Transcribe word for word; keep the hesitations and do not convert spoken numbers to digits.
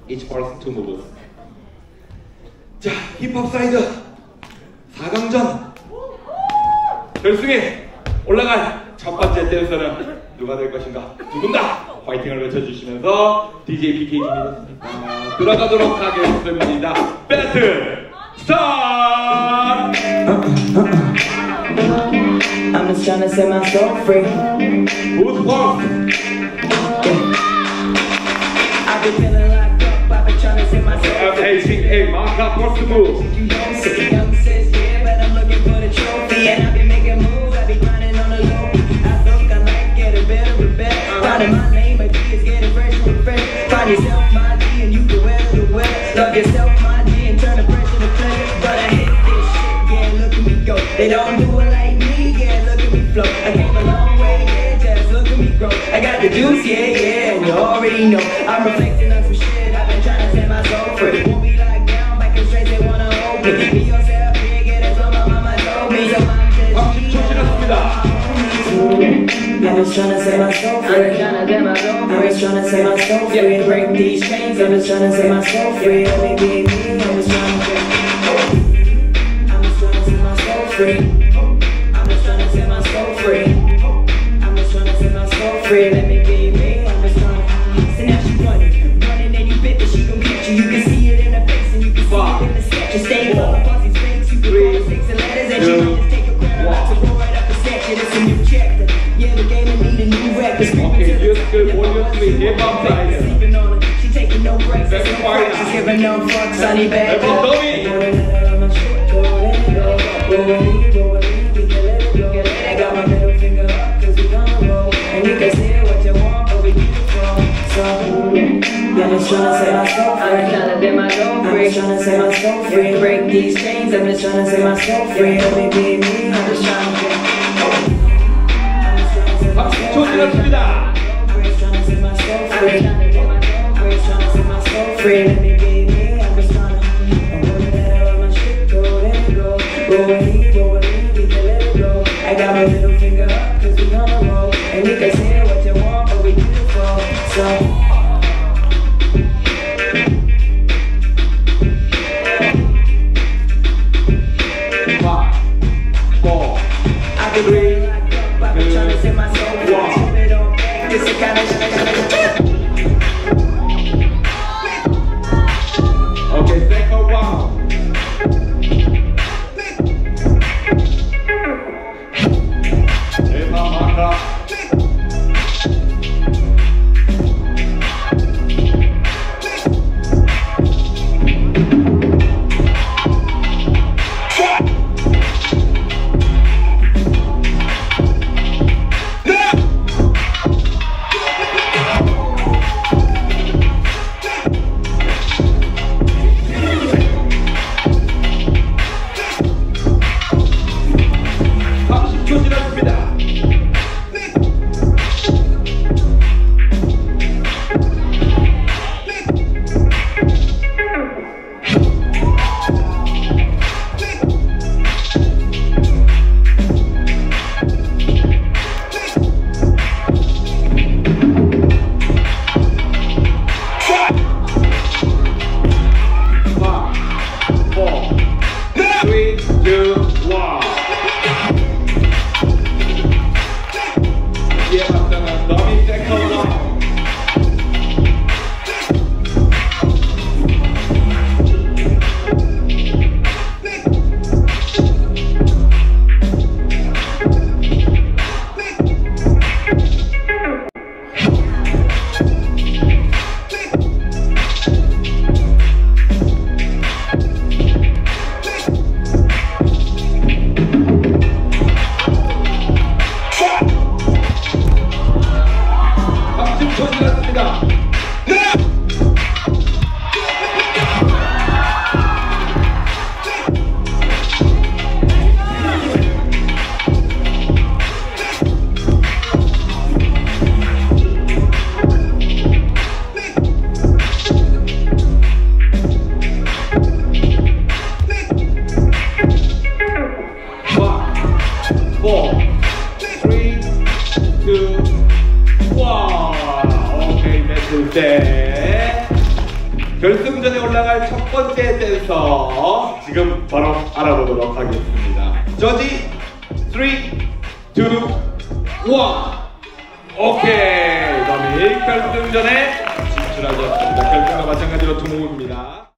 each person two moves. 자, 힙합 사이드 사 강전 결승에 올라갈 첫 번째 댄서는 누가 될 것인가? 두 분 다 화이팅을 외쳐주시면서 디제이 피케이입니다. 아, 들어가도록 하겠습니다. 배틀 스타트! I'm just trying to set my soul free. Who's first? I've been feeling locked up, I've been trying to set my soul free. M A T A, mark up, what's the move? You don't see, young sis, yeah, but I'm looking for the trophy. And I've been making moves, I've been grinding on the low. I think I might get it better and better. Finding my lane, my D is getting fresh and fresh. Find yourself, my D, and you can weather the weather. Love yourself, my D, and turn the pressure to play. But I hit this shit, yeah, look at me go. They don't do it like me, yeah, look at me flow. I came a long way, yeah, just look at me grow. I got the juice, yeah, yeah, and you already know. I'm reflecting on some shit, I've been trying to set my soul free. Won't be locked down, back and straight, they wanna hold me. Be yourself, yeah, get it from my mama told me. So mom said she I'm just trying to set my soul free. I'm just trying to set my soul free. Break these chains, I'm just trying to set my soul free. Let me be me, I'm just trying to I'm just trying to set my soul free. I'm just trying to set my soul free. I'm just trying to set my soul free. Let me be me, I'm just trying to. So now she running, running and you bet that she gon' get you. You can see it in her face and you can see it in the sketch. You stay up, the pussy's fakes, you can call the six and letters and she might just take a crown out to go right up the section. It's a new chapter. Yeah, the game and need a new record. Okay, just good. Volume three, hip hop side. She taking no breaks. She's giving no fucks. I need back. I got my middle finger up, cause we gonna roll. And you can say what you want, but we keep it from. So, yeah, I'm just tryna set my soul free. I'm tryna set my soul free. I'm just tryna set my soul free. Break these chains, I'm just tryna set my soul free. Let me be me, I'm just tryna get. 박수 지났습니다. I'm just tryna set my soul free. I'm just tryna set my soul free. Let me be me, I'm just tryna. I wanna let all my shit go, let it go. Go with me, go with me, we can let it go. I got my middle finger up, cause we gonna roll. And we can say what you want, but we beautiful. So. Five, four, three, I've been trying to set my soul free. Keep it on back. This is kind of 결승전에 올라갈 첫 번째 댄서 지금 바로 알아보도록 하겠습니다. 저지 삼, 이, 일. 오케이. 범이 결승전에 진출하셨습니다. 결승과 마찬가지로 두 곡입니다.